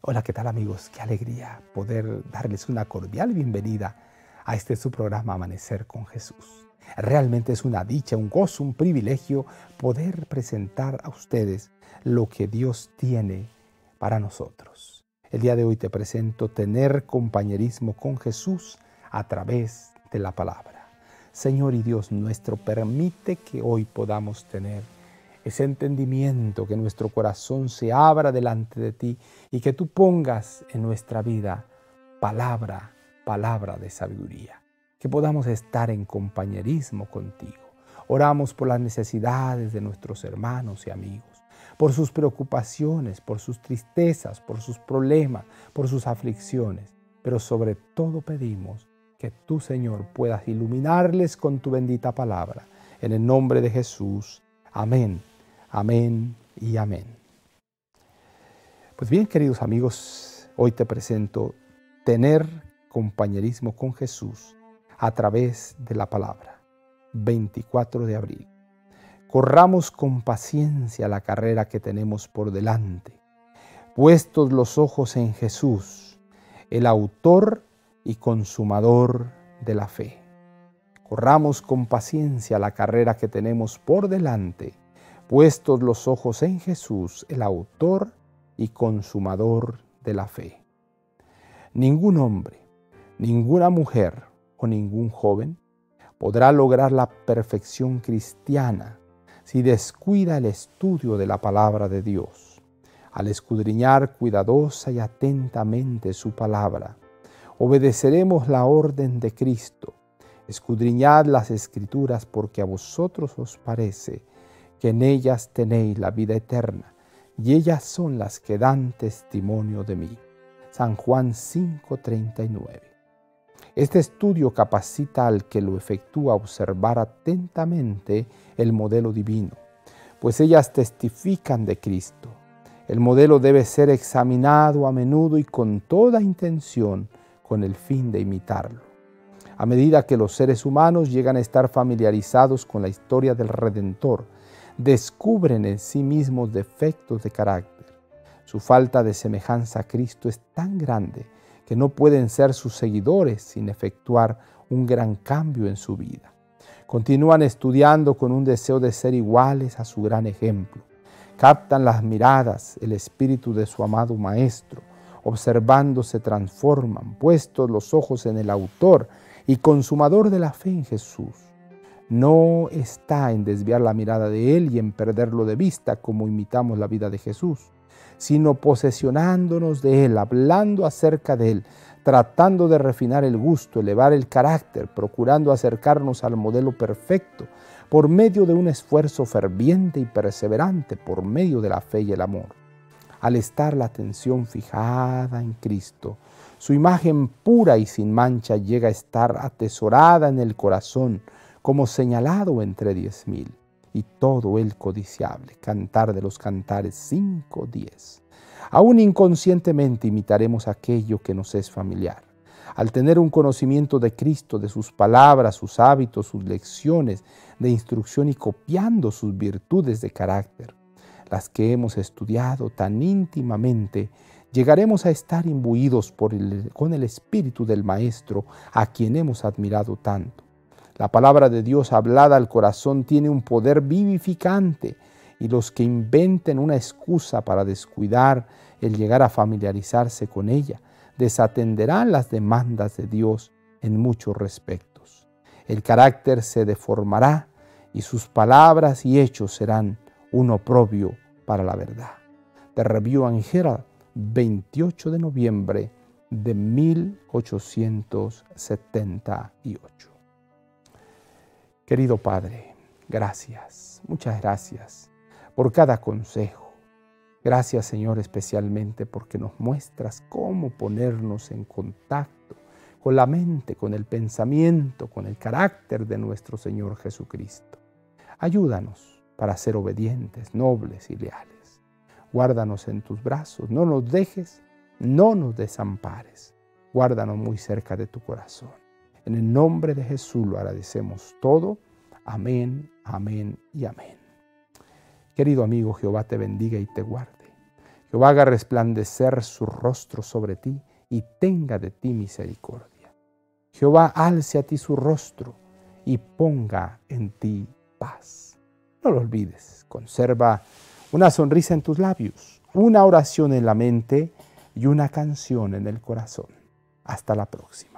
Hola, ¿qué tal amigos? Qué alegría poder darles una cordial bienvenida a este su programa Amanecer con Jesús. Realmente es una dicha, un gozo, un privilegio poder presentar a ustedes lo que Dios tiene para nosotros. El día de hoy te presento tener compañerismo con Jesús a través de la palabra. Señor y Dios nuestro, permite que hoy podamos tener ese entendimiento, que nuestro corazón se abra delante de ti y que tú pongas en nuestra vida palabra de sabiduría. Que podamos estar en compañerismo contigo. Oramos por las necesidades de nuestros hermanos y amigos, por sus preocupaciones, por sus tristezas, por sus problemas, por sus aflicciones. Pero sobre todo pedimos que tú, Señor, puedas iluminarles con tu bendita palabra. En el nombre de Jesús. Amén. Amén y amén. Pues bien, queridos amigos, hoy te presento tener compañerismo con Jesús a través de la palabra. 24 de abril. Corramos con paciencia la carrera que tenemos por delante, puestos los ojos en Jesús, el autor y consumador de la fe. Corramos con paciencia la carrera que tenemos por delante, puestos los ojos en Jesús, el autor y consumador de la fe. Ningún hombre, ninguna mujer o ningún joven podrá lograr la perfección cristiana si descuida el estudio de la palabra de Dios. Al escudriñar cuidadosa y atentamente su palabra, obedeceremos la orden de Cristo. Escudriñad las Escrituras porque a vosotros os parece que en ellas tenéis la vida eterna, y ellas son las que dan testimonio de mí. San Juan 5:39. Este estudio capacita al que lo efectúa a observar atentamente el modelo divino, pues ellas testifican de Cristo. El modelo debe ser examinado a menudo y con toda intención, con el fin de imitarlo. A medida que los seres humanos llegan a estar familiarizados con la historia del Redentor, descubren en sí mismos defectos de carácter. Su falta de semejanza a Cristo es tan grande que no pueden ser sus seguidores sin efectuar un gran cambio en su vida. Continúan estudiando con un deseo de ser iguales a su gran ejemplo. Captan las miradas, el espíritu de su amado Maestro. Observando se transforman, puestos los ojos en el autor y consumador de la fe en Jesús. No está en desviar la mirada de Él y en perderlo de vista como imitamos la vida de Jesús, sino posesionándonos de Él, hablando acerca de Él, tratando de refinar el gusto, elevar el carácter, procurando acercarnos al modelo perfecto por medio de un esfuerzo ferviente y perseverante, por medio de la fe y el amor. Al estar la atención fijada en Cristo, su imagen pura y sin mancha llega a estar atesorada en el corazón, como señalado entre 10,000, y todo el codiciable. Cantar de los Cantares 5:10. Aún inconscientemente imitaremos aquello que nos es familiar. Al tener un conocimiento de Cristo, de sus palabras, sus hábitos, sus lecciones de instrucción y copiando sus virtudes de carácter, las que hemos estudiado tan íntimamente, llegaremos a estar imbuidos con el espíritu del Maestro a quien hemos admirado tanto. La palabra de Dios hablada al corazón tiene un poder vivificante y los que inventen una excusa para descuidar el llegar a familiarizarse con ella, desatenderán las demandas de Dios en muchos respectos. El carácter se deformará y sus palabras y hechos serán un oprobio para la verdad. The Review and Herald, 28 de noviembre de 1878. Querido Padre, gracias, muchas gracias por cada consejo. Gracias, Señor, especialmente porque nos muestras cómo ponernos en contacto con la mente, con el pensamiento, con el carácter de nuestro Señor Jesucristo. Ayúdanos para ser obedientes, nobles y leales. Guárdanos en tus brazos, no nos dejes, no nos desampares. Guárdanos muy cerca de tu corazón. En el nombre de Jesús lo agradecemos todo. Amén, amén y amén. Querido amigo, Jehová te bendiga y te guarde. Jehová haga resplandecer su rostro sobre ti y tenga de ti misericordia. Jehová alce a ti su rostro y ponga en ti paz. No lo olvides, conserva una sonrisa en tus labios, una oración en la mente y una canción en el corazón. Hasta la próxima.